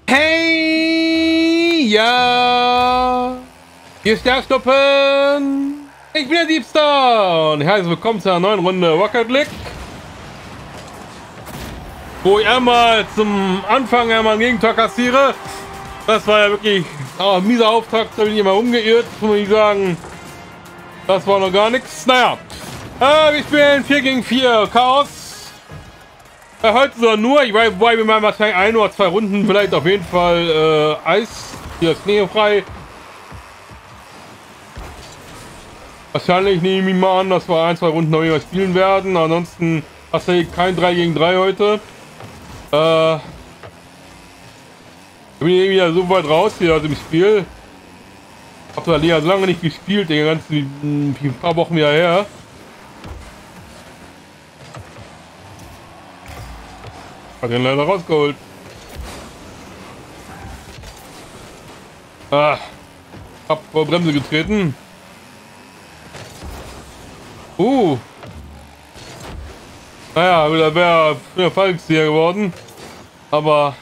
Hey, ja, hier ist der Stoppen. Ich bin der Diebstar und herzlich willkommen zu einer neuen Runde Rocket League, wo ich einmal zum Anfang ein Gegentor kassiere. Das war ja wirklich ein mieser Auftakt, da bin ich mal umgeirrt, muss ich sagen. Das war noch gar nichts. Naja, wir spielen 4 gegen 4 Chaos. Heute sogar nur, ich weiß, wobei wir mal wahrscheinlich 1 oder 2 Runden, vielleicht auf jeden Fall Eis, hier ist schneefrei. Wahrscheinlich nehme ich mal an, dass wir 1, 2 Runden noch immer spielen werden. Ansonsten hast du kein 3 gegen 3 heute. Ich bin irgendwie wieder so weit raus hier aus dem Spiel. Ich habe da Lea so lange nicht gespielt, den ganzen ein paar Wochen wieder her. Hat den leider rausgeholt. Hab vor Bremse getreten. Naja, da wäre früher Fallzieher geworden. Aber.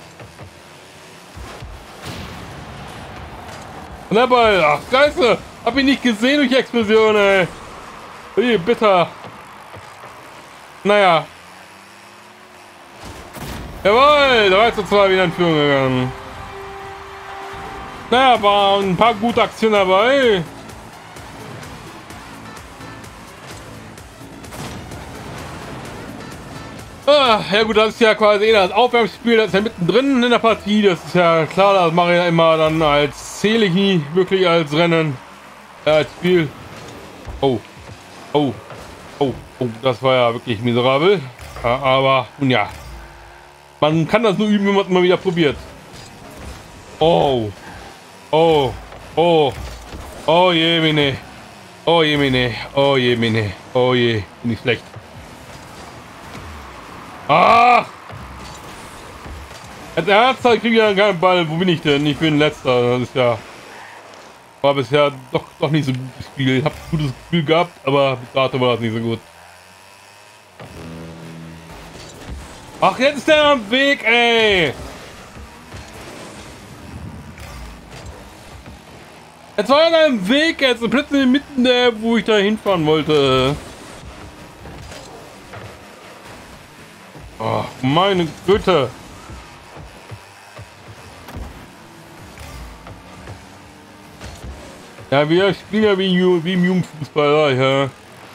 Und der Ball. Ach, Scheiße. Hab ihn nicht gesehen durch die Explosion, ey. Wie bitter. Naja. Jawohl, 3:2 wieder in Führung gegangen. Naja, waren ein paar gute Aktionen dabei. Ja gut, das ist ja quasi das Aufwärmspiel, das ist ja mittendrin in der Partie. Das ist ja klar, das mache ich ja immer dann als, zähle ich nie wirklich als Rennen. Als Spiel. Oh, das war ja wirklich miserabel. Aber, nun ja. Man kann das nur üben, wenn man es mal wieder probiert. Oh je, Mine. Oh je, Mine. Oh je, Mine. Oh je, bin ich schlecht. Als Ernsthaft kriege ich ja keinen Ball. Wo bin ich denn? Ich bin letzter. Das ist ja. War bisher doch nicht so gut gespielt. Ich habe ein gutes Gefühl gehabt, aber bis dato war das nicht so gut. Ach, jetzt ist der am Weg, ey! Jetzt war er am Weg, jetzt plötzlich mitten der, wo ich da hinfahren wollte. Oh, meine Güte! Ja, wir spielen ja wie im Jugendfußball, ja.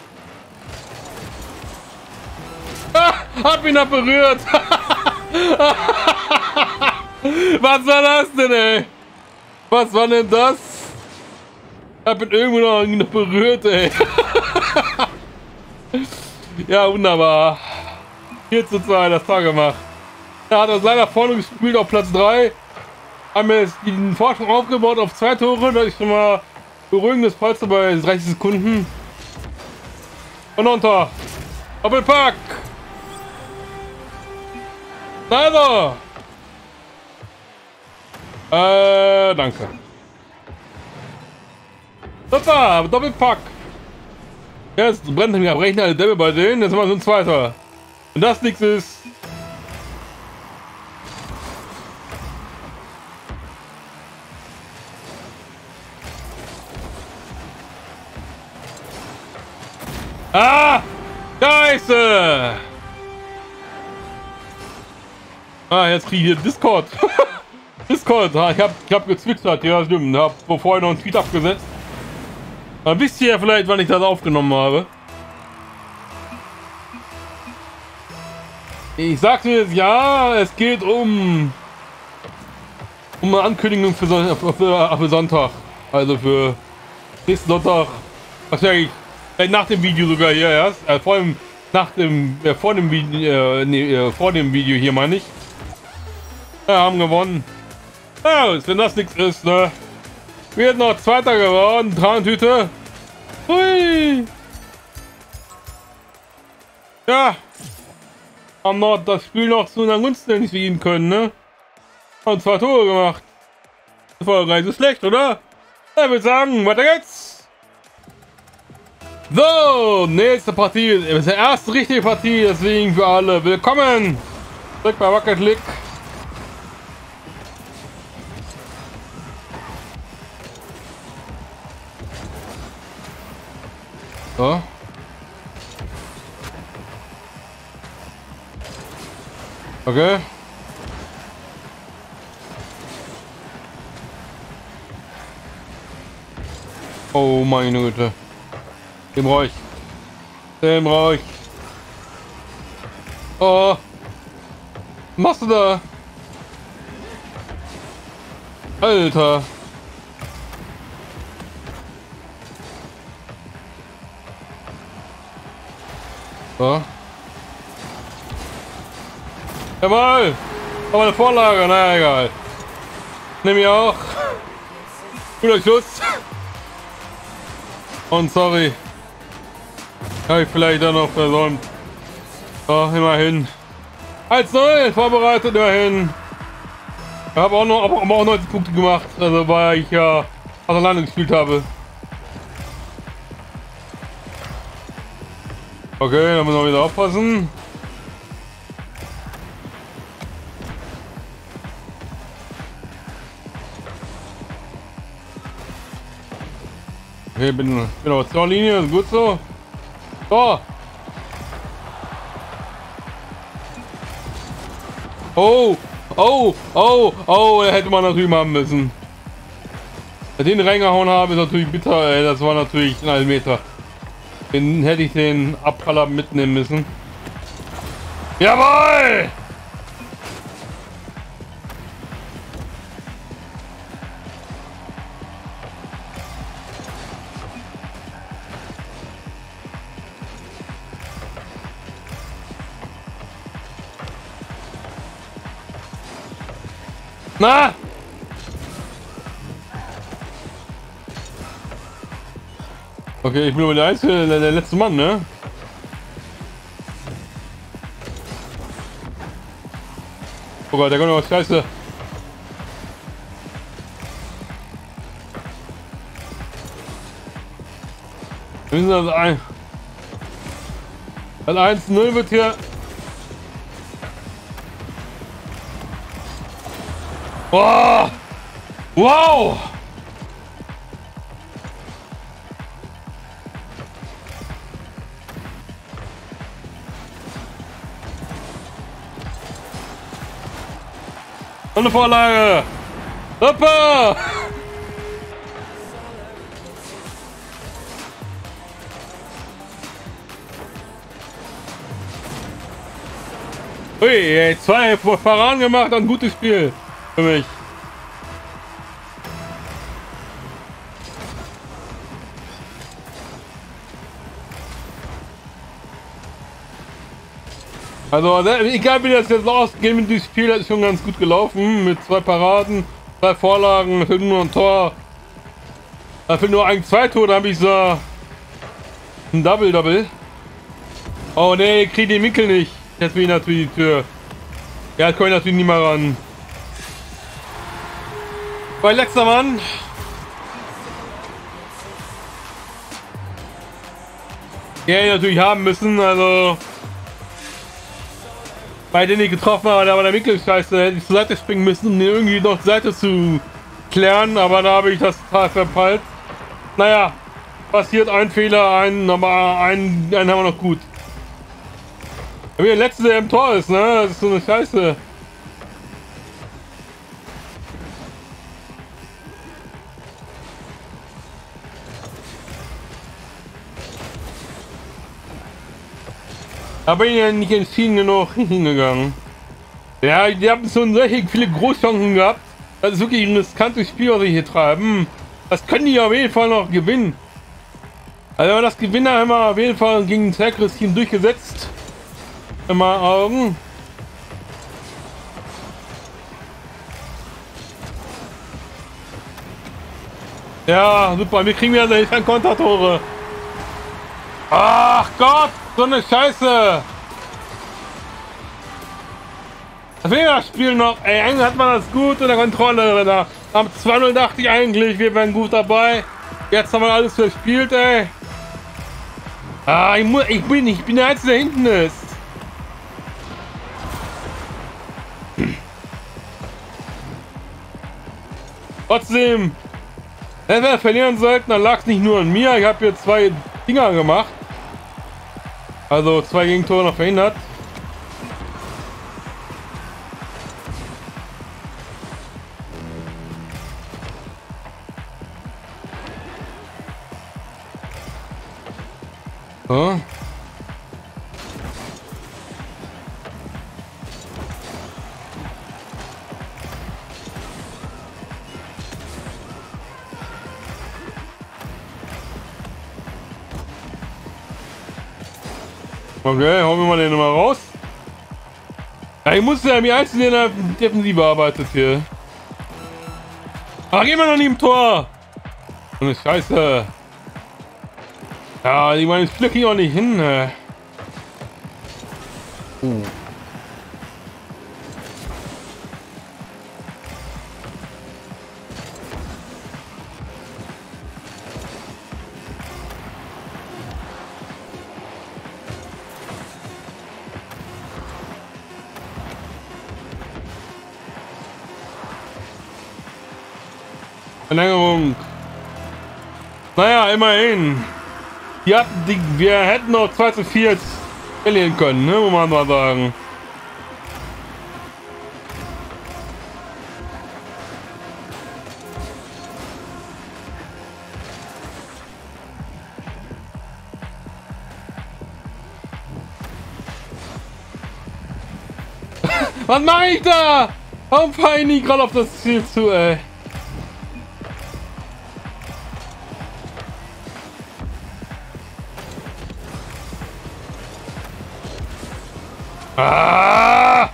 Hab ihn noch berührt! Was war das denn, ey? Was war denn das? Hab ihn irgendwo noch berührt, ey. Ja, wunderbar. 4:2, das Tor gemacht. Er hat aus seiner vorne gespielt auf Platz 3. Haben wir jetzt den Vorsprung aufgebaut auf 2 Tore. Das ist schon mal beruhigendes Polster bei 30 Sekunden. Und unter. Doppelpack. Also. Danke. Super, Doppelpack. Jetzt brennt mir am Rechner der Dämme bei denen. Jetzt haben wir so ein zweiter. Und das nichts ist. Scheiße! Jetzt kriege ich hier Discord. Discord, ich hab gezwittert, ja stimmt. Hab vorher noch einen Tweet abgesetzt. Dann wisst ihr ja vielleicht, wann ich das aufgenommen habe. Ich sagte jetzt, ja, es geht um eine Ankündigung für Sonntag. Also für nächsten Sonntag. Wahrscheinlich nach dem Video sogar hier erst. Vor allem vor dem Video hier meine ich. Ja, haben gewonnen. Ja, wenn das nichts ist, ne? Wir sind noch Zweiter geworden. Traumtüte. Hui. Ja. Haben noch das Spiel noch zu einer Gunsten entziehen können, ne? Haben 2 Tore gemacht. Das war gar nicht so schlecht, oder? Ja, ich würde sagen, weiter geht's. So, nächste Partie. Das ist die erste richtige Partie, deswegen für alle willkommen. Zurück bei Rocket League. So. Okay. Oh meine Güte. Den brauche ich. Den brauche ich. Oh. Was machst du da? Alter. So. Jawohl. Aber eine Vorlage. Na egal. Nehme ich auch. Guter Schuss. Und sorry. Habe ich vielleicht dann noch versäumt. So, immerhin. 1-0 vorbereitet, immerhin. Ich habe auch noch, auch 90 Punkte gemacht. Also weil ich ja auseinander gespielt habe. Okay, dann müssen wir wieder aufpassen. Okay, bin auf der Linie, ist gut so. So. Oh, oh, oh, oh, da hätte man natürlich machen müssen. Den reingehauen habe, ist natürlich bitter, ey. Das war natürlich ein Elfmeter. Den hätte ich den Abpraller mitnehmen müssen. Jawohl! Na! Okay, ich bin aber der letzte Mann, ne? Oh Gott, der kommt noch was Scheiße. Wir müssen also ein. Weil 1-0 wird hier. Oh! Wow! Und eine Vorlage! Hoppa! Ui, ey, 2 Paraden gemacht, ein gutes Spiel für mich. Also, egal wie das jetzt ausgeht mit diesem Spiel, das ist schon ganz gut gelaufen. Mit 2 Paraden, 2 Vorlagen, fehlt nur ein Tor. Da fehlt nur eigentlich 2 Tore, da habe ich so ein Double-Double. Oh ne, ich kriege den Winkel nicht. Jetzt bin ich natürlich die Tür. Ja, jetzt komme ich natürlich nicht mehr ran. Bei letzter Mann. Ja, natürlich haben müssen, also. Bei denen ich getroffen habe, da war der Winkel scheiße, hätte ich zur Seite springen müssen, um irgendwie noch die Seite zu klären, aber da habe ich das total verpeilt. Naja, passiert ein Fehler, aber einen haben wir noch gut. Wie der letzte, der im Tor ist, ne? Das ist so eine Scheiße. Da bin ich ja nicht entschieden genug hingegangen. Ja, die haben schon solche viele Großchancen gehabt. Das ist wirklich ein riskantes Spiel, was sie hier treiben. Das können die auf jeden Fall noch gewinnen. Also das Gewinner haben wir auf jeden Fall gegen ein stärkeres Team durchgesetzt. In meinen Augen. Ja, super. Wir kriegen wieder keine Kontertore. Ach Gott, so eine Scheiße. Das will das Spiel noch. Ey, eigentlich hat man das gut unter Kontrolle. Da am 2-0 dachte ich eigentlich, wir wären gut dabei. Jetzt haben wir alles verspielt, ey. Ah, ich bin der Einzige, der hinten ist. Trotzdem, wenn wir verlieren sollten, dann lag es nicht nur an mir. Ich habe hier 2 Dinger gemacht. Also 2 Gegentore noch verhindert. So. Okay, hauen wir mal den mal raus. Ja, ich muss ja wie einzeln in der Defensive arbeitet hier. Ach, gehen wir noch nie im Tor. So eine Scheiße. Ja, ich meine, das Glück ging auch nicht hin. Verlängerung. Naja, immerhin. Wir hätten noch 2:4 verlieren können, ne, muss man mal sagen. Was mache ich da? Warum fahre ich nicht gerade auf das Ziel zu, ey? Ah!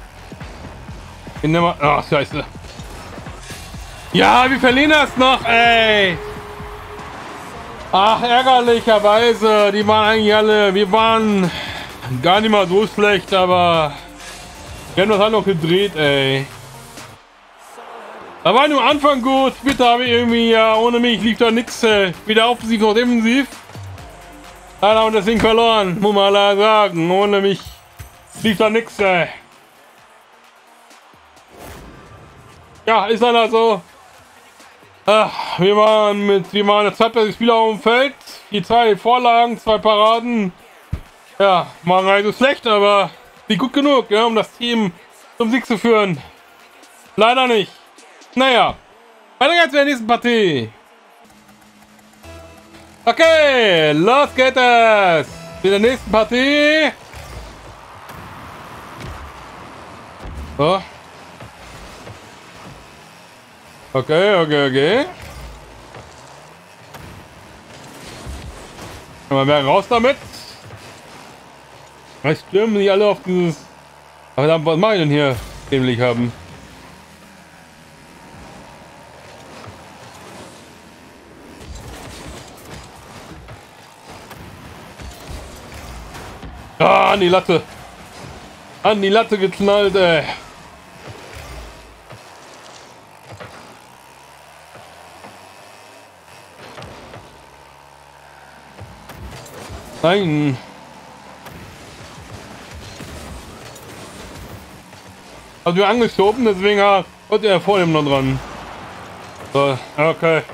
Ach, scheiße. Ja, wir verlieren das noch, ey. Ach, ärgerlicherweise. Die waren eigentlich alle... Wir waren gar nicht mal so schlecht, aber... Wir haben das halt noch gedreht, ey. Da war nur am Anfang gut. Später habe ich irgendwie... Ja, ohne mich lief da nix, ey. Weder offensiv noch defensiv. Leider haben wir das Ding verloren. Muss man leider sagen. Ohne mich... lief da nix, ey. Ja, ist leider so. Ach, wir waren der zweitbeste Spieler auf dem Feld. Die 2 Vorlagen, 2 Paraden. Ja, waren halt so schlecht, aber nicht gut genug, ja, um das Team zum Sieg zu führen. Leider nicht. Naja, weiter geht's in der nächsten Partie. Okay, los geht es. In der nächsten Partie. So. Okay. Mal mehr raus damit. Ich stürmen nicht alle auf dieses... Aber dann, was mache ich denn hier dämlich haben? Ah, an die Latte. An die Latte geknallt, ey. Nein. Also wir angeschoben, deswegen hat er vor dem noch dran. So, okay.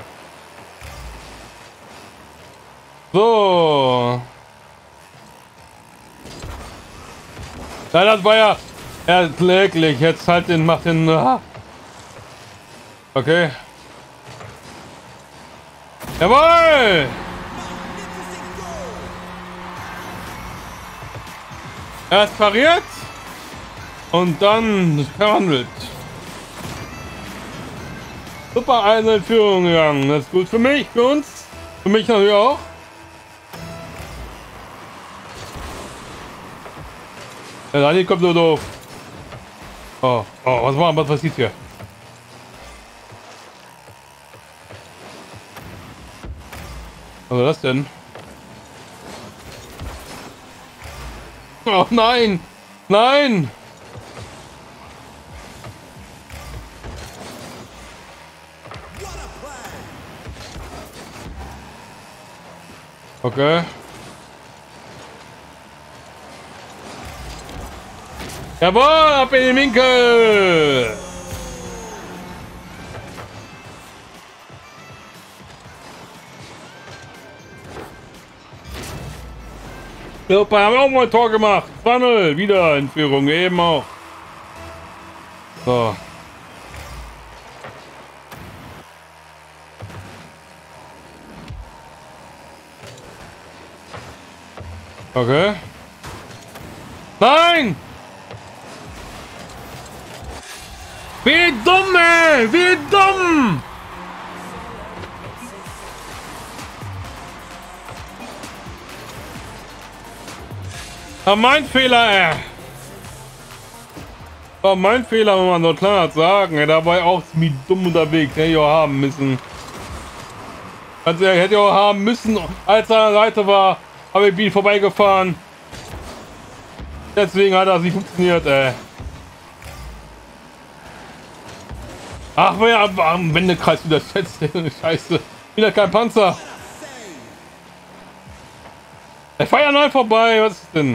So. Ja, das war ja erkläglich. Jetzt halt den, macht den. Okay. Jawohl! Erst pariert und dann verwandelt. Super Einzelführung gegangen. Das ist gut für mich, für uns. Für mich natürlich auch. Der Daniel kommt so doof. Oh, was passiert hier? Was war das denn? Oh nein! Nein! Okay. Jawohl, ab in den Winkel! Super, haben wir auch mal ein Tor gemacht. 2-0, wieder in Führung, eben auch. So. Okay. Nein! Wie dumm, ey! Wie dumm! War mein Fehler, ey! War mein Fehler, wenn man so klar hat sagen. Ey, da war ich auch ziemlich dumm unterwegs. Hätte ich auch haben müssen. Also, er hätte auch haben müssen, als er an der Seite war, habe ich ihn vorbeigefahren. Deswegen hat das nicht funktioniert, ey. Ach, wer am Wendekreis wieder fetzt. Scheiße. Wieder kein Panzer. Der fährt ja neu vorbei. Was ist denn?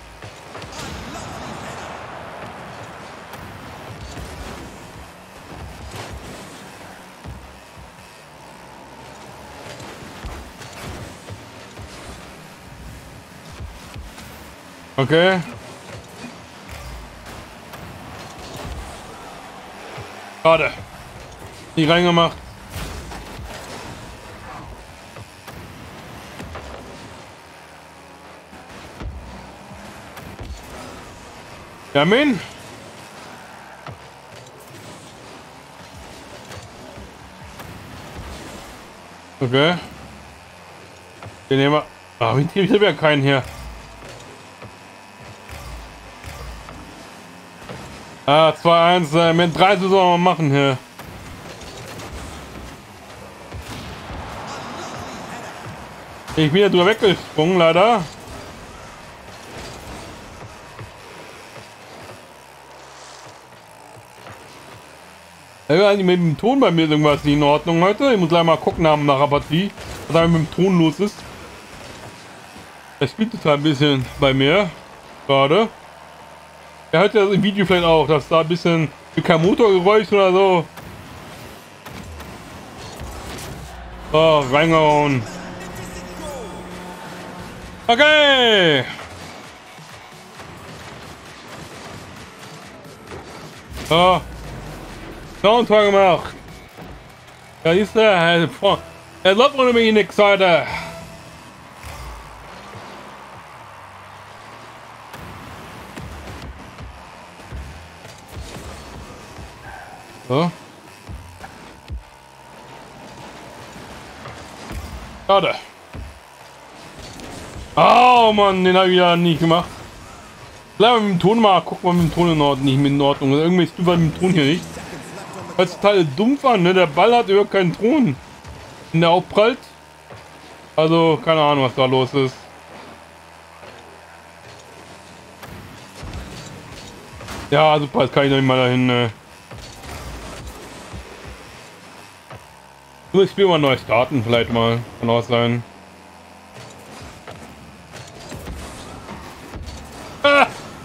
Okay. Schade. Nie reingemacht. Ja, Min. Okay. Den nehmen wir. Ach, ich habe ja keinen hier. Ah, 2-1. Mit 3 sollen wir machen hier. Ich bin ja drüber weggesprungen, leider. Mit dem Ton bei mir ist irgendwas nicht in Ordnung heute. Ich muss gleich mal gucken nach der Partie, was da mit dem Ton los ist. Er spielt total ein bisschen bei mir gerade. Er hört ja im Video vielleicht auch, dass da ein bisschen kein Motorgeräusch oder so. Oh, reingehauen. Okay. So. Noch ein Tor gemacht. Ja, siehst du, er läuft ohne mich nix heute. So. Schade. Oh Mann, den habe ich ja nicht gemacht. Bleib mit dem Ton mal, guck mal mit dem Ton in Ordnung, nicht mit in Ordnung. Irgendwie ist du bei dem Ton hier nicht. Weil es total dumm war, ne? Der Ball hat überhaupt keinen Ton. In der aufprallt. Also, keine Ahnung, was da los ist. Ja, super, jetzt kann ich noch nicht mal dahin. Ne? Ich will mal neu starten, vielleicht mal. Kann auch sein. Ah!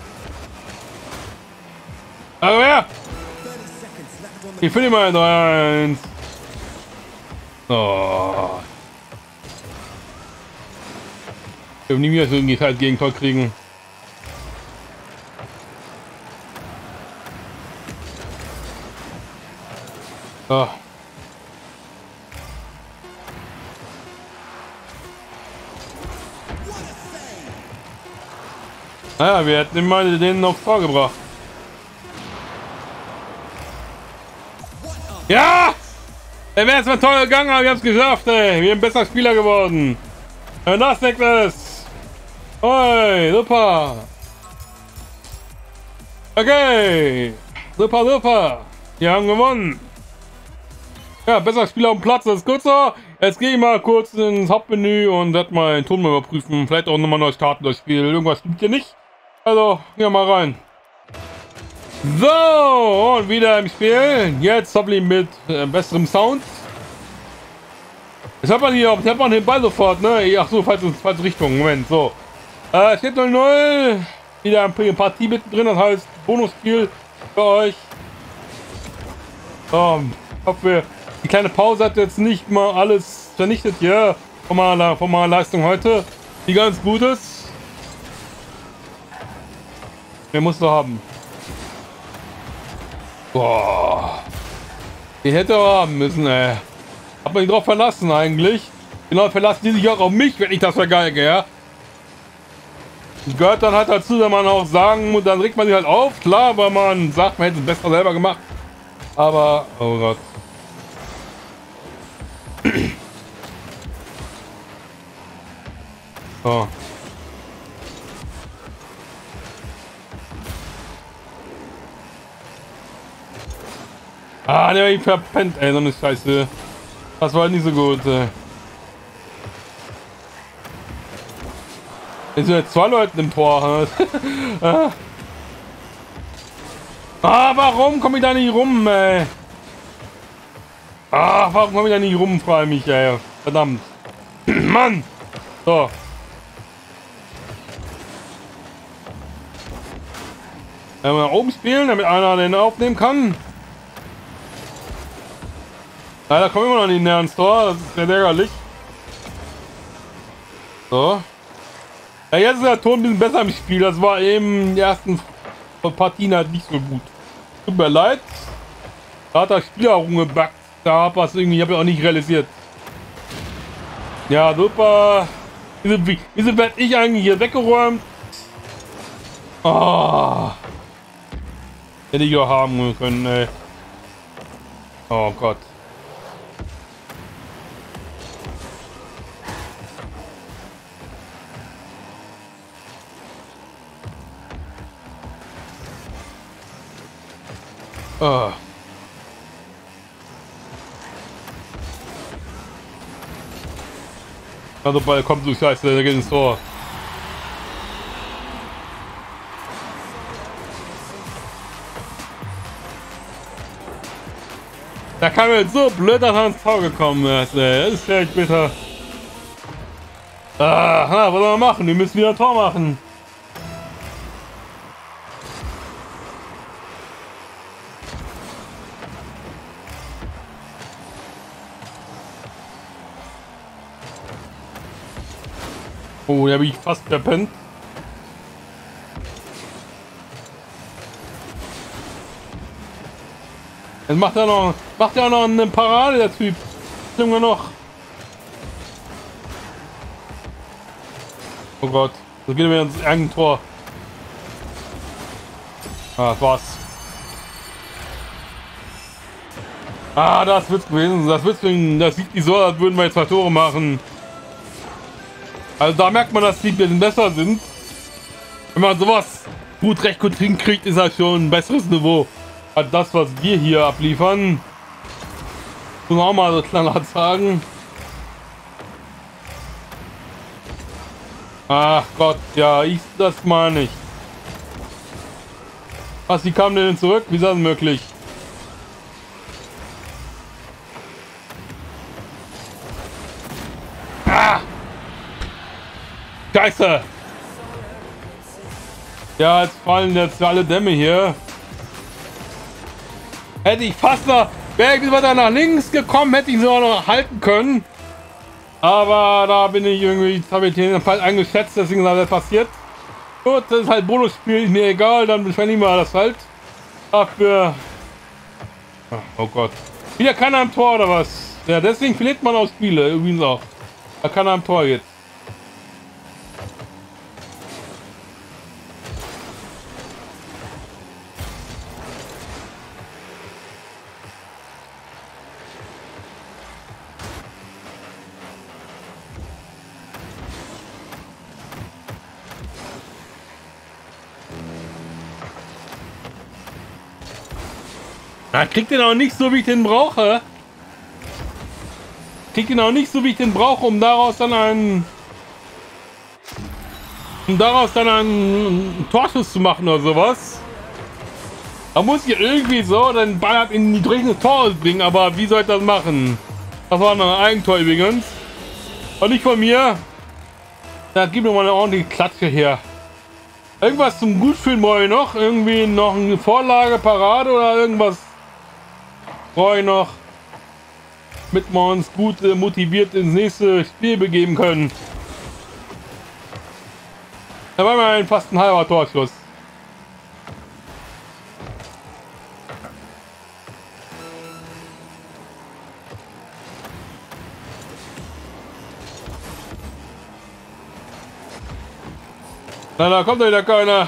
Aber wer? Ich finde mal 3-1. Oh. Ich will nie wieder so ein halt Gegentor kriegen. Oh. Naja, wir hätten mal den noch vorgebracht. Ja! Er wäre jetzt mal toll gegangen, aber wir haben es geschafft, ey. Wir sind besser Spieler geworden. Wenn das nicht ist. Oi, super. Okay. Super, super. Wir haben gewonnen. Ja, besser Spieler auf dem Platz, das ist gut so. Jetzt gehe ich mal kurz ins Hauptmenü und werde mal den Ton mal überprüfen. Vielleicht auch nochmal neu starten das Spiel. Irgendwas stimmt hier nicht. Also, gehen wir mal rein. So, und wieder im Spiel. Jetzt hoffentlich mit besserem Sound. Jetzt hat man hier, jetzt hat man den Ball sofort, ne? Ach so, falsche Richtung. Moment, so. Steht 0-0. Wieder ein Partie mittendrin, das heißt Bonusspiel für euch. So, ich hoffe, die kleine Pause hat jetzt nicht mal alles vernichtet hier von meiner Leistung heute, die ganz gut ist. Der musst du haben. Boah. Die hätte er haben müssen, ey. Hab mich drauf verlassen eigentlich. Genau, verlassen die sich auch auf mich, wenn ich das vergeige, ja. Das gehört dann halt dazu, wenn man auch sagen, dann regt man sich halt auf. Klar, aber man sagt, man hätte es besser selber gemacht. Aber, oh Gott. So. Ah, der ich verpennt, ey, so eine Scheiße. Das war nicht so gut, ey. Jetzt sind jetzt 2 Leute im Tor. Ah, warum komme ich da nicht rum, ey? Ah, warum komme ich da nicht rum, frage mich, ey. Verdammt. Mann! So. Wenn wir oben spielen, damit einer den aufnehmen kann. Leider kommen wir noch nicht näher ans Tor, das ist sehr ärgerlich. So. Ja, jetzt ist der Ton ein bisschen besser im Spiel. Das war eben in den ersten Partien halt nicht so gut. Tut mir leid. Da hat das Spiel auch rumgebackt. Da hab was irgendwie, ich habe ja auch nicht realisiert. Ja, super. Wieso werde ich eigentlich hier weggeräumt? Ah. Hätte ich auch haben können, ey. Oh Gott. Ah. Also Ball kommt, du Scheiße, der geht ins Tor. Da kam jetzt so blöd, dass er ins Tor gekommen ist, ey. Das ist echt bitter. Ah, was soll man machen? Wir müssen wieder ein Tor machen. Oh, da habe ich fast verpennt. Jetzt macht er noch eine Parade, der Typ. Junge noch. Oh Gott, das geht mir ins Eigentor. Ah, das war's. Ah, das wird's gewesen. Das sieht die so, als würden wir jetzt 2 Tore machen. Also da merkt man, dass die ein bisschen besser sind. Wenn man sowas recht gut hinkriegt, ist das schon ein besseres Niveau als das, was wir hier abliefern. Muss man auch mal so knallhart sagen. Ach Gott, ja, das mal nicht. Was, wie kam denn zurück? Wie ist das möglich? Ah! Scheiße! Ja, jetzt fallen jetzt alle Dämme hier. Hätte ich fast noch, wäre ich weiter nach links gekommen, hätte ich sie auch noch halten können. Aber da bin ich irgendwie, habe ich den Fall eingeschätzt, deswegen ist das passiert. Gut, das ist halt Bonusspiel, ist mir egal, dann beschwende ich mal das halt. Dafür. Oh Gott. Wieder keiner am Tor oder was? Ja, deswegen verliert man auch Spiele, übrigens auch. Da keiner am Tor jetzt. Ja, kriegt den auch nicht so, wie ich den brauche. Kriegt ihn auch nicht so, wie ich den brauche, um daraus dann einen Torschuss zu machen oder sowas. Da muss ich irgendwie so den Ball in die drehende Tor bringen, aber wie soll ich das machen? Das war ein Eigentor übrigens. Und nicht von mir. Da gib mir mal eine ordentliche Klatsche her. Irgendwas zum Gutfühlen brauche ich noch. Irgendwie noch eine Vorlage, Parade oder irgendwas brauche ich noch. Damit wir uns gut motiviert ins nächste Spiel begeben können. Da war mir fast ein halber Torschuss. Na, da kommt doch wieder keiner.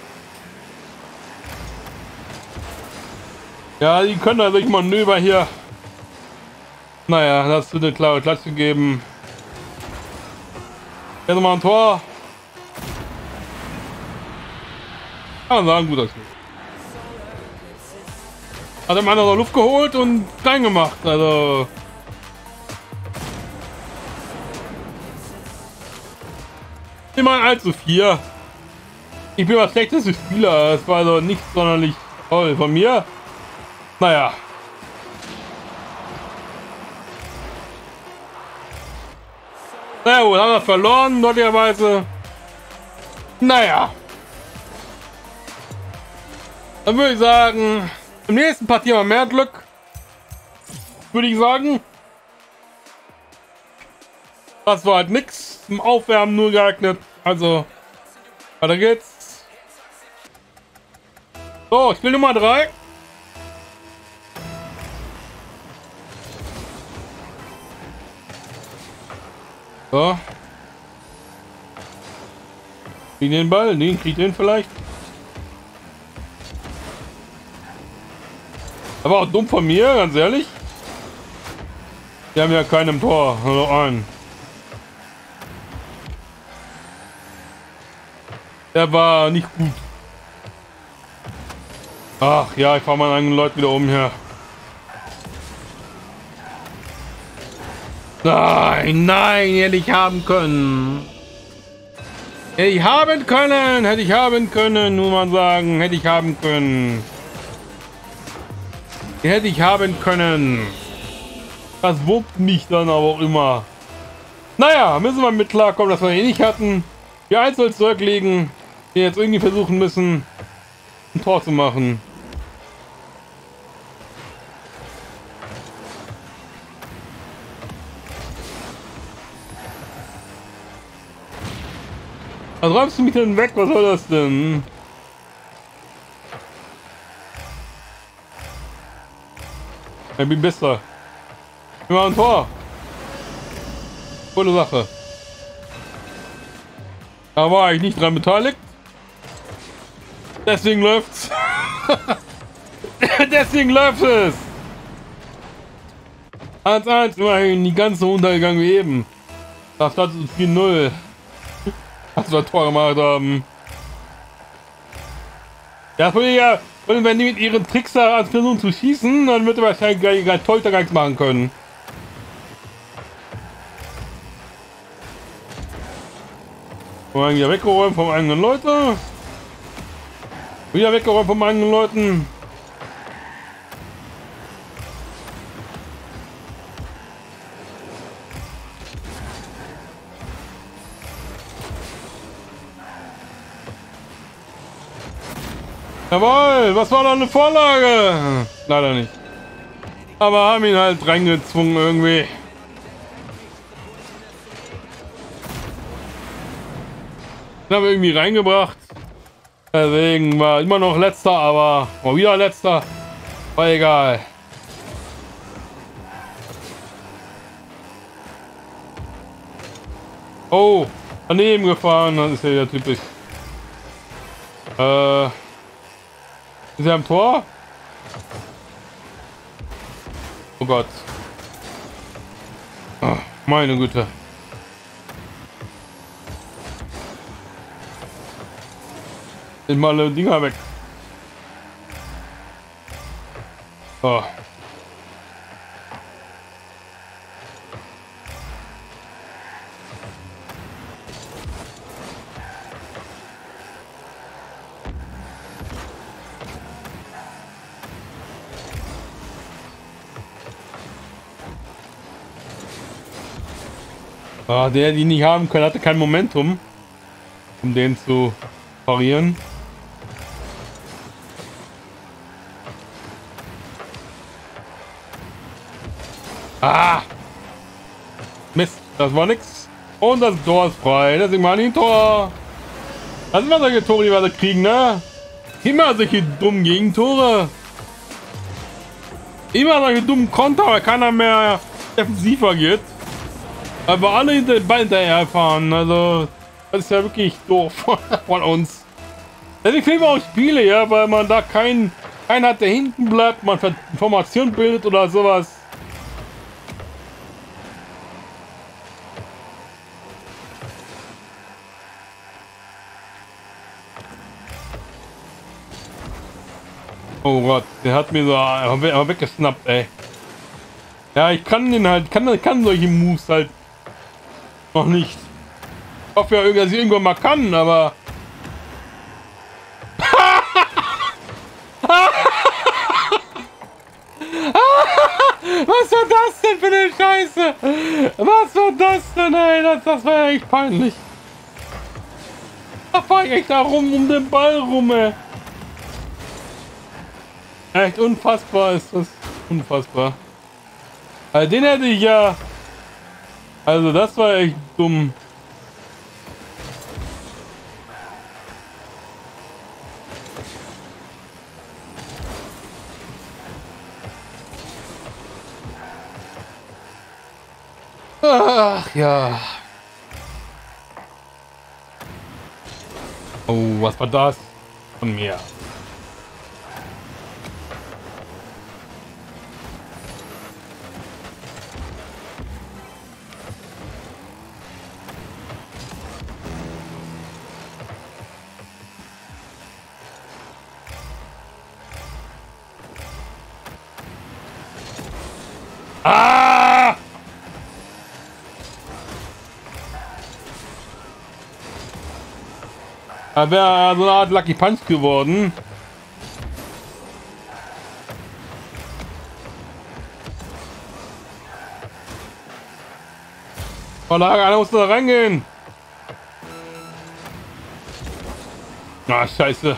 Ja, die können da sich Manöver hier. Naja, das wird eine klare Klatsche geben. Jetzt mal ein Tor. Kann man sagen, guter Spiel. Hat der Mann aus der Luft geholt und klein gemacht. Also. Immer 1:4. Ich bin der schlechteste Spieler. Es war also nicht sonderlich toll von mir. Naja. Na gut, haben wir verloren, deutlicherweise. Naja. Dann würde ich sagen, im nächsten Partie haben wir mehr Glück. Würde ich sagen. Das war halt nix. Zum Aufwärmen nur geeignet. Also, weiter geht's. So, Spiel Nummer 3. So. Krieg den Ball, den kriegt den vielleicht. Aber auch dumm von mir, ganz ehrlich. Wir haben ja keinen im Tor, nur einen. Der war nicht gut. Ach ja, ich fahre meinen eigenen Leuten wieder um hier. Nein, nein, hätte ich haben können. Hätte ich haben können, muss man sagen. Hätte ich haben können. Hätte ich haben können. Das wuppt mich dann aber auch immer. Naja, müssen wir mit klarkommen, dass wir ihn nicht hatten. Wir 1:0 zurücklegen. Wir jetzt irgendwie versuchen müssen, ein Tor zu machen. Was räumst du mich denn weg? Was soll das denn? Ich bin besser. Wir machen ein Tor. Coole Sache. Da war ich nicht dran beteiligt. Deswegen läuft's. Deswegen läuft es. 1:1, immerhin die ganze Untergang wie eben. Das hat 4:0. Als wir Tor gemacht haben. Ja, wenn die mit ihren Tricks da als Person zu schießen, dann wird er wahrscheinlich gar Torhüter gar nichts machen können. Wieder weggeräumt vom eigenen Leute. Wieder weggeräumt vom eigenen Leuten. Jawohl, was war da eine Vorlage? Leider nicht. Aber haben ihn halt reingezwungen irgendwie. Ich habe irgendwie reingebracht. Deswegen war immer noch letzter, aber mal wieder letzter. War egal. Oh, daneben gefahren, das ist ja typisch. Ist er am Tor? Oh Gott. Ach, meine Güte. Sind mal alle Dinger weg. So. Ah, der, die nicht haben können, hatte kein Momentum, um den zu parieren. Ah! Mist, das war nix. Und das Tor ist frei. Deswegen mal ein Tor. Das sind solche Tore, die wir da kriegen, ne? Immer solche dummen Gegentore. Immer solche dummen Konter, weil keiner mehr defensiv agiert. Weil wir alle den Ball hinterher fahren. Also, Das ist ja wirklich doof von uns. Deswegen fehlen mir auch Spiele, ja, weil man da keinen hat, der hinten bleibt, man Formation bildet oder sowas. Oh Gott, der hat mir so weggeschnappt, ey. Ja, ich kann den halt, kann solche Moves halt noch nicht. Ich hoffe ja, dass ich irgendwann mal kann, aber... Was war das denn für eine Scheiße? Was war das denn, ey? Das war ja echt peinlich. Da fahr ich echt da rum um den Ball rum, ey. Echt unfassbar ist das. Unfassbar. Also den hätte ich ja... Also das war echt dumm. Ach ja. Oh, was war das von mir? Ah! Da wäre so eine Art Lucky Punch geworden. Vorlage, einer muss da reingehen. Ah, scheiße.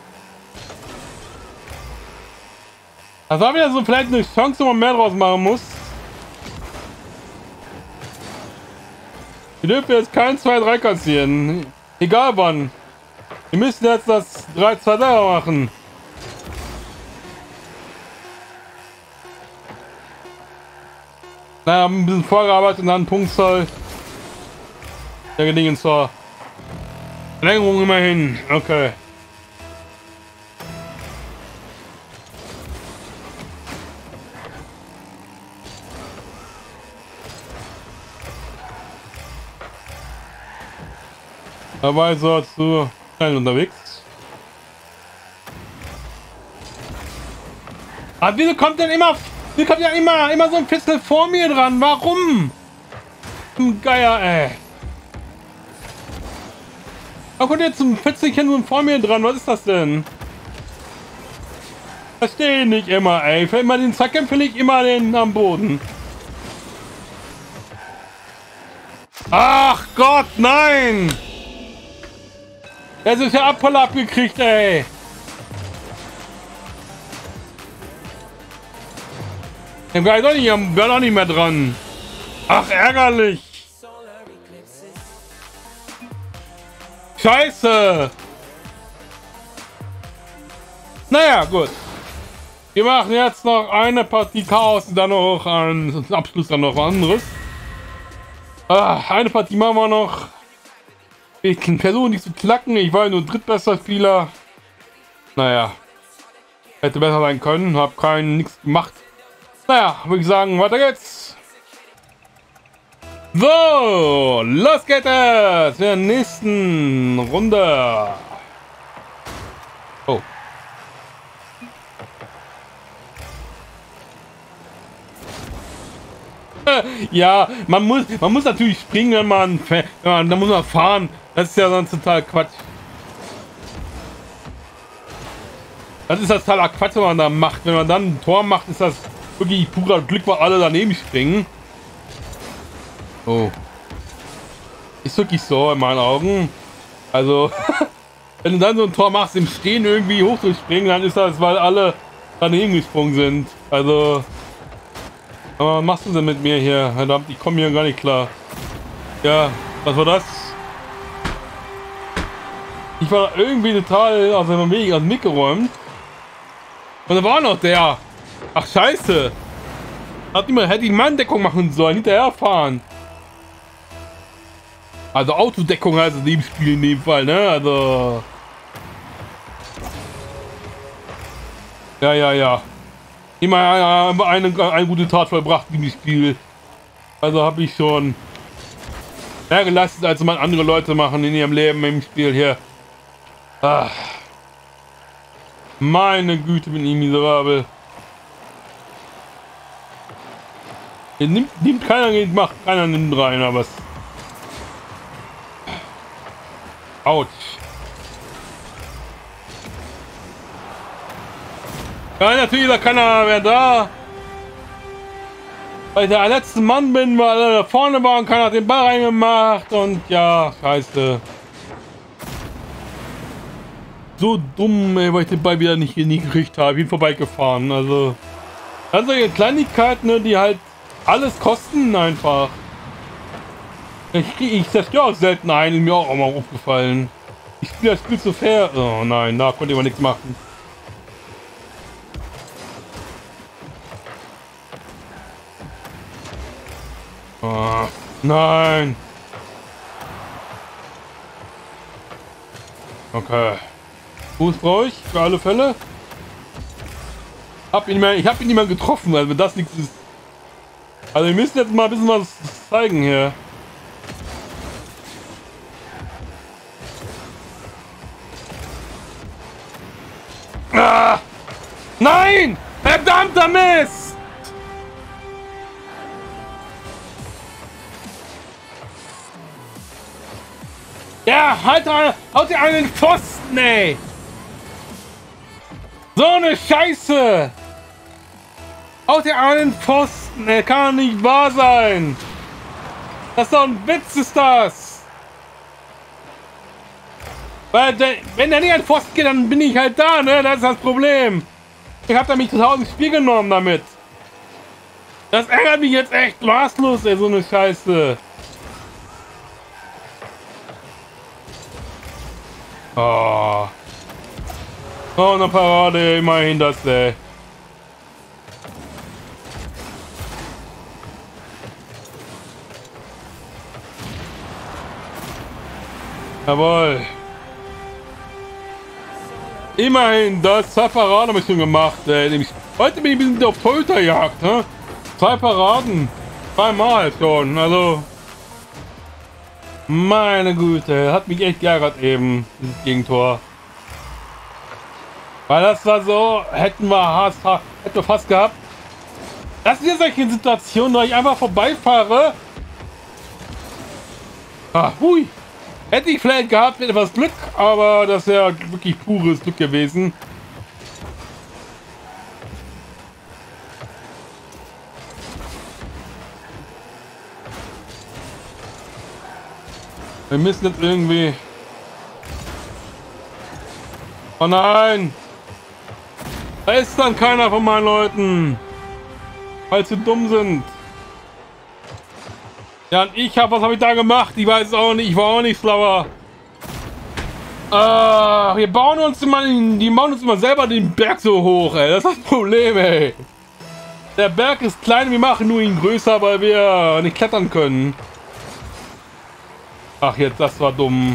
Das war wieder so vielleicht eine Chance, wo man mehr draus machen muss. Wir dürfen jetzt kein 2-3 kassieren. Egal wann. Wir müssen jetzt das 3-2 machen. Naja, ein bisschen vorgearbeitet und dann Punktzahl. Der Gedingen zur Verlängerung immerhin. Okay. Da war ich so zu schnell unterwegs. Aber wieso kommt denn immer so ein Pistol vor mir dran? Warum? Geier, ey. Warum kommt jetzt ein Pistolchen so vor mir dran? Was ist das denn? Verstehe ich nicht immer, ey. Für immer den Zweikampf will ich immer den am Boden. Ach Gott, nein! Er ist ja voll abgekriegt, ey. Ich war doch nicht mehr dran. Ach, ärgerlich. Scheiße. Naja, gut. Wir machen jetzt noch eine Partie Chaos und dann noch einen Abschluss, dann noch was anderes. Eine Partie machen wir noch. Ich versuche nicht zu klacken, ich war nur drittbester Spieler. Naja. Hätte besser sein können, habe nichts gemacht. Naja, würde ich sagen, weiter geht's. So, los geht es in der nächsten Runde. Oh. Ja, man muss natürlich springen, wenn man da muss man fahren. Das ist ja sonst total Quatsch. Das ist das totaler Quatsch, was man da macht. Wenn man dann ein Tor macht, ist das wirklich purer Glück, weil alle daneben springen. Oh. Ist wirklich so in meinen Augen. Also, wenn du dann so ein Tor machst, im Stehen irgendwie hoch zu springen, dann ist das, weil alle daneben gesprungen sind. Also, aber was machst du denn mit mir hier? Verdammt, ich komme hier gar nicht klar. Ja, was war das? Ich war irgendwie total aus dem Weg, aus dem Weg geräumt. Und da war noch der. Ach, scheiße. Hätte ich Manndeckung machen sollen, hinterher fahren. Also Autodeckung also in dem Spiel in dem Fall, ne? Also. Ja. Immer eine gute Tat vollbracht in dem Spiel. Also habe ich schon mehr geleistet, als man andere Leute machen in ihrem Leben im Spiel hier. Ach. Meine Güte, bin ich miserabel. Hier nimmt keiner, macht keiner nimmt rein, aber es. Autsch. Ja, natürlich ist keiner mehr da. Weil ich der letzte Mann bin, weil er da vorne war und keiner hat den Ball reingemacht und ja, scheiße. So dumm, ey, weil ich den Ball wieder nicht gekriegt habe. Ich bin vorbeigefahren. Also, dann solche Kleinigkeiten, ne, die halt alles kosten einfach. Ich zerstöre auch selten einen, ist mir auch mal aufgefallen. Ich spiele das Spiel zu fair. Oh nein, da konnte man nichts machen. Oh, nein. Okay. Fuß brauche ich für alle Fälle. Ich habe ihn nicht mehr getroffen, also wenn das nichts ist. Also wir müssen jetzt mal ein bisschen was zeigen hier. Ah! Nein! Verdammter Mist! Ja, haut dir einen Pfosten, ey! So eine Scheiße! Haut dir einen Pfosten, ey! Kann nicht wahr sein! Das ist doch ein Witz, ist das! Weil, wenn der nicht an Pfosten geht, dann bin ich halt da, ne? Das ist das Problem. Ich hab da mich total ins Spiel genommen damit. Das ärgert mich jetzt echt maßlos, ey, so eine Scheiße. Oh. Oh, eine Parade, immerhin das, ey. Jawohl. Immerhin, das 2 Paraden habe ich schon gemacht, ey. Heute bin ich ein bisschen auf Torhüterjagd, ne? 2 Paraden. 2 Mal schon, also. Meine Güte, hat mich echt geärgert eben, dieses Gegentor. Weil das war so, hätten wir fast gehabt. Das sind ja solche Situationen, wo ich einfach vorbeifahre. Ah, hui. Hätte ich vielleicht gehabt mit etwas Glück, aber das wäre wirklich pures Glück gewesen. Wir müssen jetzt irgendwie... Oh nein! Da ist dann keiner von meinen Leuten! Weil sie dumm sind. Ja, und was habe ich da gemacht? Ich weiß es auch nicht, ich war auch nicht schlauer. Wir bauen uns immer selber den Berg so hoch, ey. Das ist das Problem, ey. Der Berg ist klein, wir machen nur ihn größer, weil wir nicht klettern können. Ach, jetzt, das war dumm.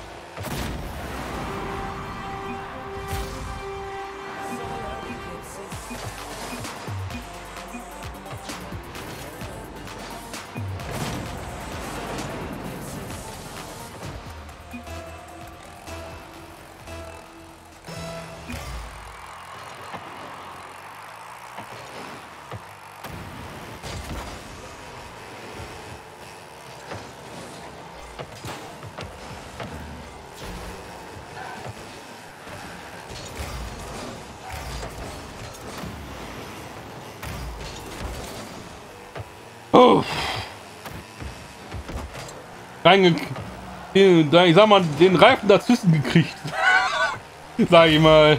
Oh. Ich sag mal, den Reifen dazwischen gekriegt. Sag ich mal.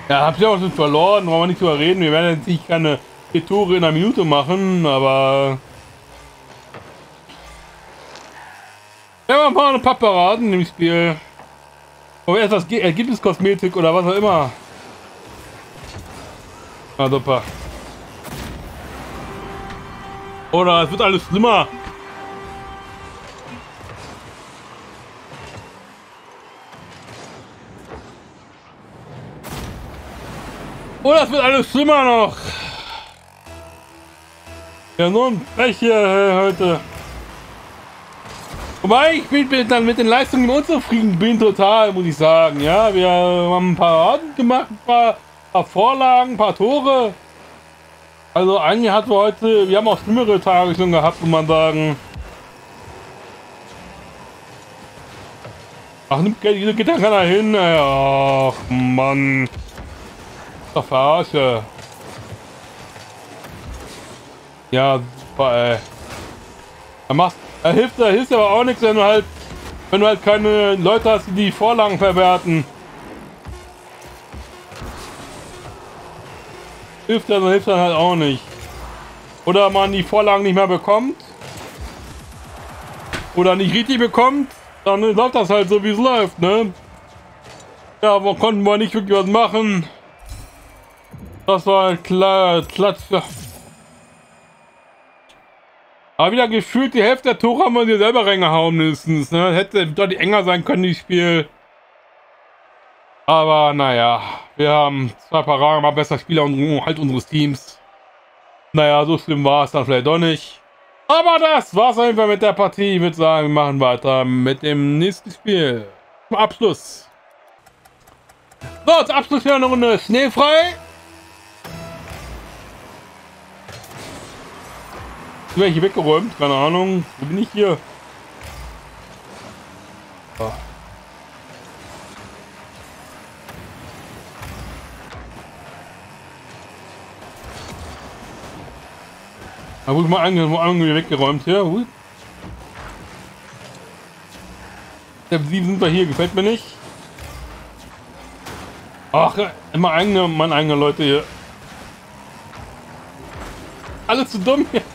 Ja, habt ihr auch schon verloren, brauchen wir nicht drüber reden. Wir werden jetzt nicht keine 4 Tore in einer Minute machen, aber... Wir haben ein paar Paraden im Spiel. Oder etwas Ergebniskosmetik oder was auch immer. Na super. Oder es wird alles schlimmer. Oder es wird alles schlimmer noch. Ja, nur ein Pech hier heute. Wobei ich bin dann mit den Leistungen unzufrieden bin, total, muss ich sagen. Ja, wir haben ein paar Arten gemacht, ein paar Vorlagen, ein paar Tore. Also eigentlich hatten wir heute, wir haben auch schlimmere Tage schon gehabt, muss man sagen. Ach, geht da keiner hin? Ach, Mann. Doch verarsche. Ja, super, ey. Da hilft aber auch nichts, wenn du halt keine Leute hast, die die Vorlagen verwerten. Hilft dann halt auch nicht. Oder man die Vorlagen nicht mehr bekommt. Oder nicht richtig bekommt. Dann läuft das halt so, wie es läuft, ne? Ja, aber konnten wir nicht wirklich was machen. Das war halt klar, Platz. Aber wieder gefühlt, die Hälfte der Tore haben wir hier selber reingehauen mindestens. Ne? Hätte deutlich enger sein können, das Spiel. Aber naja, wir haben 2 Paraden, mal besser Spieler und halt unseres Teams. Naja, so schlimm war es dann vielleicht doch nicht. Aber das war's auf jeden Fall mit der Partie. Ich würde sagen, wir machen weiter mit dem nächsten Spiel. Zum Abschluss. So, zum Abschluss hier eine Runde schneefrei. Welche weggeräumt? Keine Ahnung. Wo bin ich hier? Oh. Da wurde mal irgendwie weggeräumt hier. Der 7 sind wir hier, gefällt mir nicht. Ach, immer meine eigenen Leute hier. Alles zu dumm hier.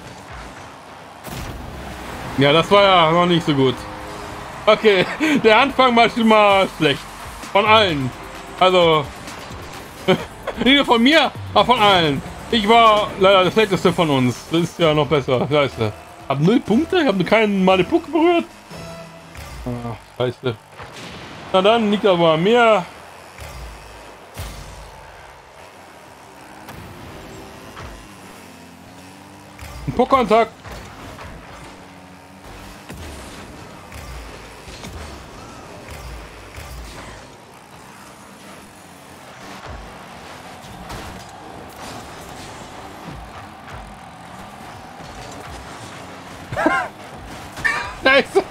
Ja, das war ja noch nicht so gut. Okay, der Anfang war schon mal schlecht. Von allen. Also, nicht nur von mir, aber von allen. Ich war leider das schlechteste von uns. Das ist ja noch besser. Scheiße. Hab 0 Punkte? Ich habe keinen Mal den Puck berührt. Ah, scheiße. Na dann liegt aber an mir. Ein Puckkontakt. Scheiße.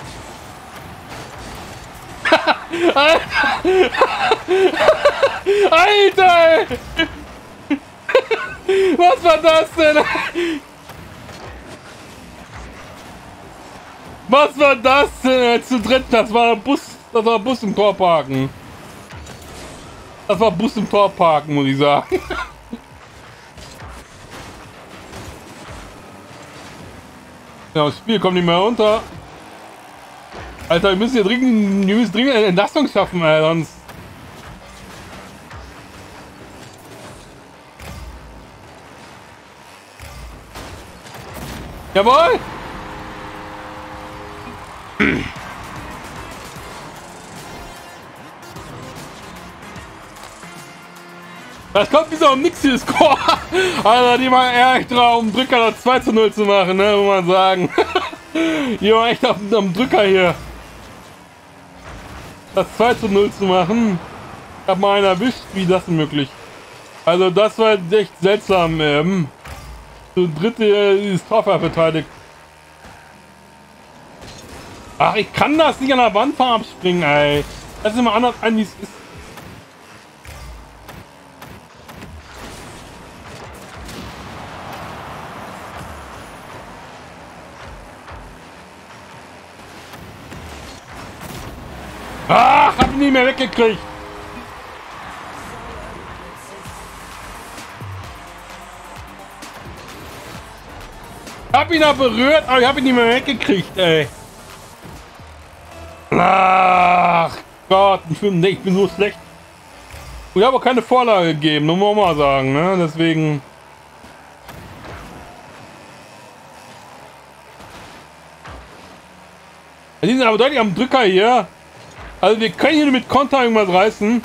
Alter! Ey. Was war das denn? Was war das denn? Zu dritt, das war Bus im Torparken. Das war Bus im Torparken, muss ich sagen. Ja, das Spiel kommt nicht mehr runter. Alter, wir müssen hier dringend eine Entlastung schaffen, ey, sonst. Jawohl! Das kommt wie so ein nix hier Score. Also die waren echt drauf, um Drücker das 2:0 zu machen, ne, muss man sagen. Die waren echt auf dem Drücker hier. Das 2:0 zu machen. Ich hab mal einen erwischt, wie das denn möglich? Also das war echt seltsam. So dritte dieses Tor verteidigt. Ach, ich kann das nicht an der Wand abspringen, ey. Das ist immer anders, wie es ist. Ach, hab ihn nicht mehr weggekriegt. habe ihn da berührt, aber ich habe ihn nicht mehr weggekriegt, ey. Ach Gott, ich bin so schlecht. Und ich habe auch keine Vorlage gegeben, muss man mal sagen, ne? Deswegen. Die sind aber deutlich am Drücker hier. Also wir können hier mit Konter irgendwas reißen.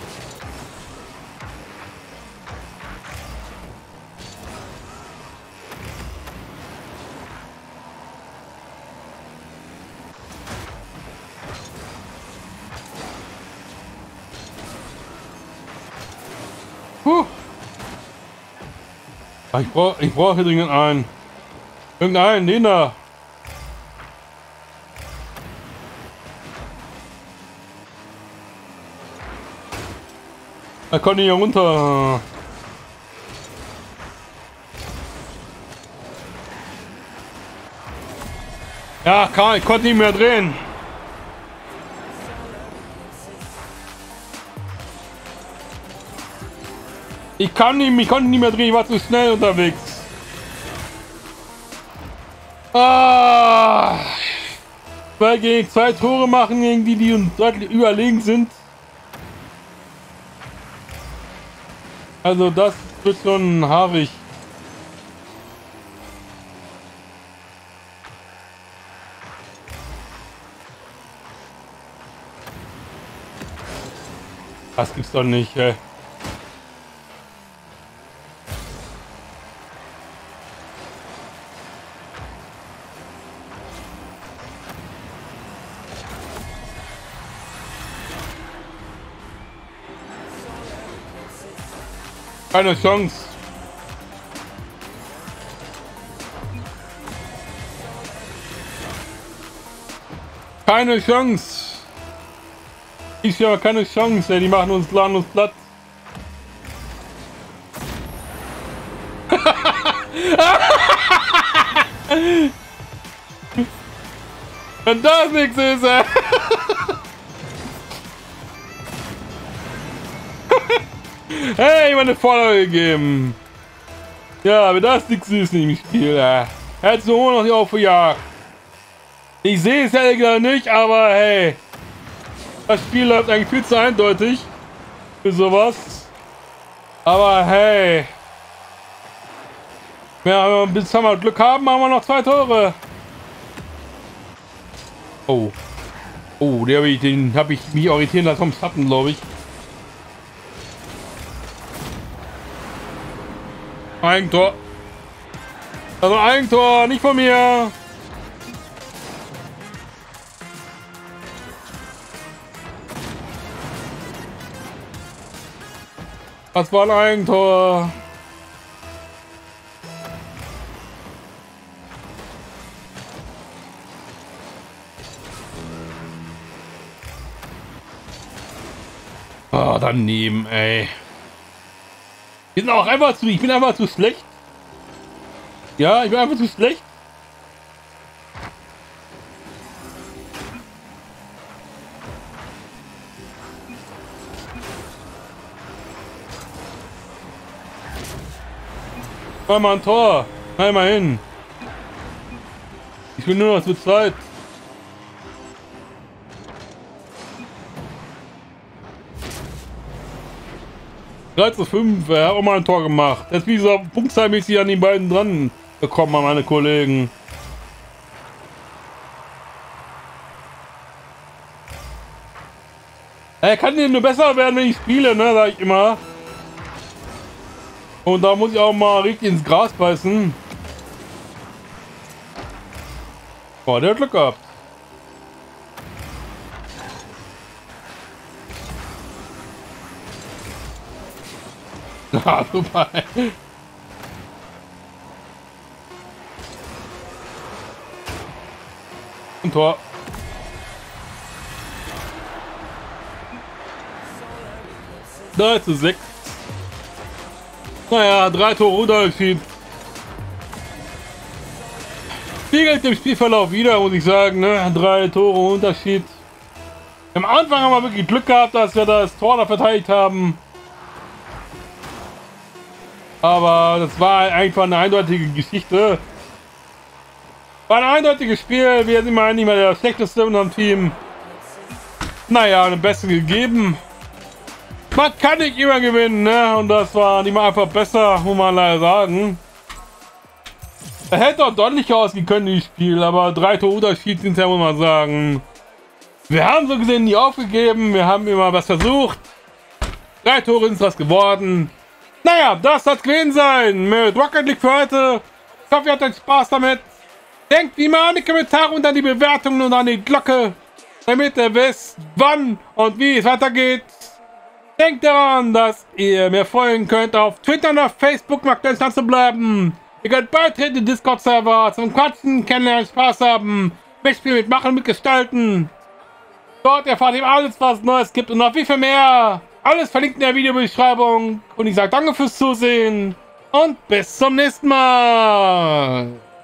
Ich brauche hier dringend einen. Irgendeinen, den da. Da konnte ich hier runter. Ja, ich konnte nicht mehr drehen. Ich konnte nicht mehr drehen, ich war zu schnell unterwegs. Ah, 2 Tore machen gegen die uns deutlich überlegen sind. Also das wird schon haarig. Das gibt's doch nicht, ey. Keine Chance. Keine Chance. Ich habe keine Chance, ey. Die machen uns, laden uns platt. Wenn das nichts ist, ey. Hey, meine Vorlage gegeben. Ja, aber das ist nichts süß in dem Spiel. Ja. Hättest du noch nicht aufgejagt. Ich sehe es ehrlich gesagt nicht, aber hey. Das Spiel läuft eigentlich viel zu eindeutig für sowas. Aber hey. Ja, bis wir Glück haben, haben wir noch 2 Tore. Oh. Oh, den habe ich mich orientieren lassen vom Schatten, glaube ich. Eigentor. Also Eigentor, nicht von mir. Das war ein Eigentor. Ah, daneben, ey. Ich bin einfach zu schlecht. Ja, ich bin einfach zu schlecht. War mal ein Tor. Einmal hin. Ich bin nur noch zu zweit. Zu 5, er hat auch mal ein Tor gemacht. Jetzt wie so punktzahlmäßig an den beiden dran gekommen, an meine Kollegen. Er kann nur besser werden, wenn ich spiele, ne, sag ich immer. Und da muss ich auch mal richtig ins Gras beißen. Boah, der hat Glück gehabt. Ah, super. Ein Tor. Da ist es 6. Naja, 3 Tore Unterschied. Spiegelt dem Spielverlauf wieder, muss ich sagen, ne? 3 Tore Unterschied. Am Anfang haben wir wirklich Glück gehabt, dass wir das Tor da verteidigt haben. Aber das war einfach eine eindeutige Geschichte. War ein eindeutiges Spiel. Wir sind immer nicht mehr der schlechteste in unserem Team. Naja, den Besten gegeben. Man kann nicht immer gewinnen, ne? Und das war nicht mal einfach besser, muss man leider sagen. Er hätte auch deutlicher ausgehen können, das Spiel, aber 3 Tore Unterschied sind ja, muss man sagen. Wir haben so gesehen nie aufgegeben, wir haben immer was versucht. 3 Tore sind was geworden. Naja, das soll es gewesen sein mit Rocket League für heute. Ich hoffe, ihr hattet Spaß damit. Denkt wie immer an die Kommentare und an die Bewertungen und an die Glocke, damit ihr wisst, wann und wie es weitergeht. Denkt daran, dass ihr mir folgen könnt auf Twitter und auf Facebook, um aktuell dran zu bleiben. Ihr könnt beitreten in Discord-Server zum Quatschen, Kennenlernen, Spaß haben, Mitspielen, mitmachen, mitgestalten. Dort erfahrt ihr alles, was Neues gibt und noch wie viel mehr. Alles verlinkt in der Videobeschreibung. Und ich sage danke fürs Zusehen und bis zum nächsten Mal.